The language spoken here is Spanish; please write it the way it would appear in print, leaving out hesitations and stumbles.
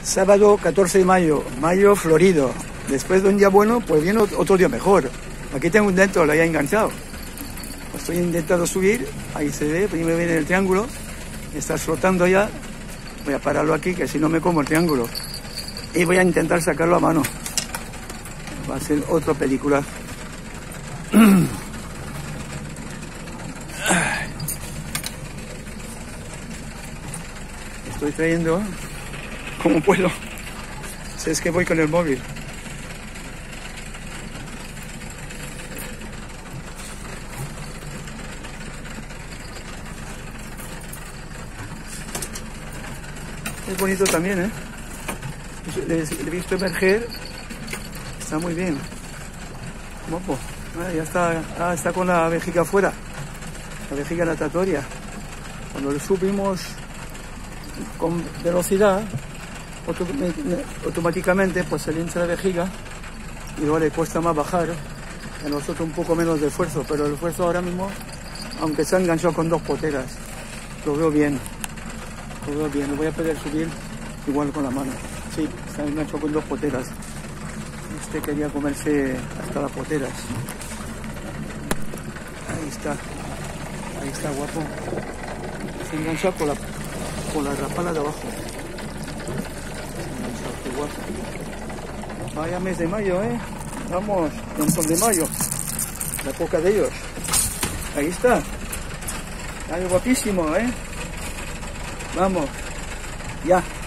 Sábado 14 de mayo, mayo florido. Después de un día bueno, pues viene otro día mejor. Aquí tengo un dentro, lo había enganchado. Estoy intentando subir, ahí se ve, primero viene el triángulo, está flotando ya. Voy a pararlo aquí, que si no me como el triángulo. Y voy a intentar sacarlo a mano. Va a ser otra película. Estoy trayendo como puedo. Si es que voy con el móvil. Es bonito también, ¿eh? Le he visto emerger. Está muy bien. Guapo. Ya está, está con la vejiga afuera. La vejiga natatoria. Cuando lo subimos con velocidad, automáticamente pues se le hincha la vejiga y luego le cuesta más bajar. A nosotros un poco menos de esfuerzo, pero el esfuerzo ahora mismo, aunque se ha enganchado con 2 poteras, lo veo bien. Lo veo bien. Lo voy a poder subir igual con la mano. Sí, se ha enganchado con 2 poteras. Este quería comerse hasta las poteras. Ahí está guapo. Se engancha con la rapana de abajo. Se engancha, qué guapo. Vaya mes de mayo, ¿eh? Vamos, montón de mayo. La poca de ellos. Ahí está. Ahí guapísimo, ¿eh? Vamos. Ya.